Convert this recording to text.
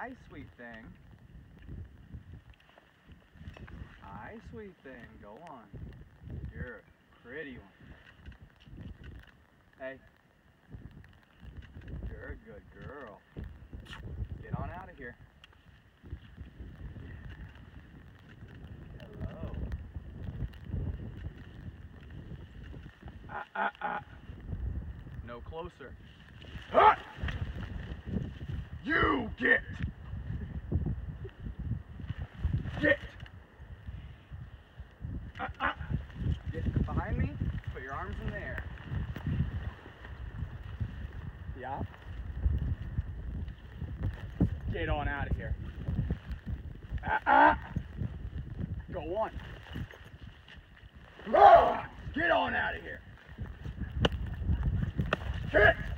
Hi, sweet thing. Hi, sweet thing. Go on. You're a pretty one. Hey. You're a good girl. Get on out of here. Hello. No closer. Ah! You get! Get! Get behind me. Put your arms in the air. Yeah? Get on out of here. Go on. Get on out of here. Get!